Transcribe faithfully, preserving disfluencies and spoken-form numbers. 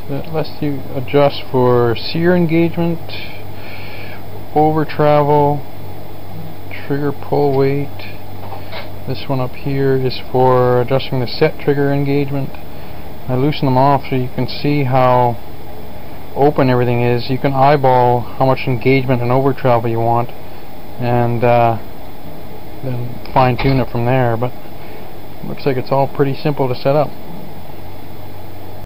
that lets you adjust for sear engagement, over travel, trigger pull weight. This one up here is for adjusting the set trigger engagement. I loosen them off so you can see how open everything is. You can eyeball how much engagement and over travel you want, and uh, then fine tune it from there. But it looks like it's all pretty simple to set up.